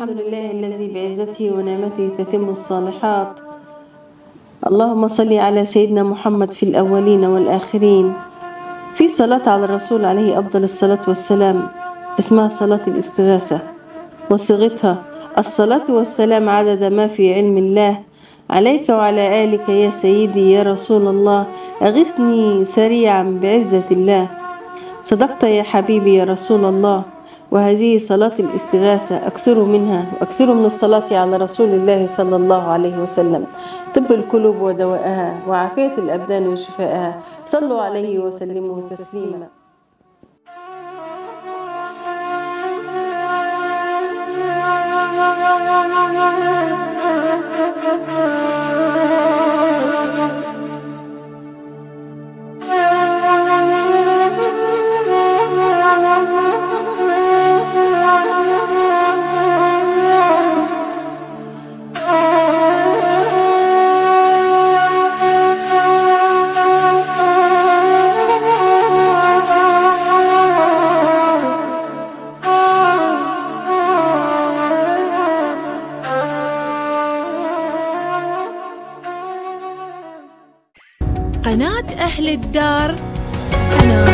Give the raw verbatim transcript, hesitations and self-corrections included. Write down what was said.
الحمد لله الذي بعزته ونعمته تتم الصالحات. اللهم صل على سيدنا محمد في الأولين والآخرين. في صلاة على الرسول عليه أفضل الصلاة والسلام اسمها صلاة الاستغاثة، وصيغتها الصلاة والسلام عدد ما في علم الله عليك وعلى آلك يا سيدي يا رسول الله، أغثني سريعا بعزة الله. صدقت يا حبيبي يا رسول الله. وهذه صلاة الاستغاثة أكثروا منها وأكثروا من الصلاة على رسول الله صلى الله عليه وسلم، طب القلوب ودوائها وعافية الأبدان وشفائها. صلوا عليه وسلموا تسليما. قناة أهل الدار، قناة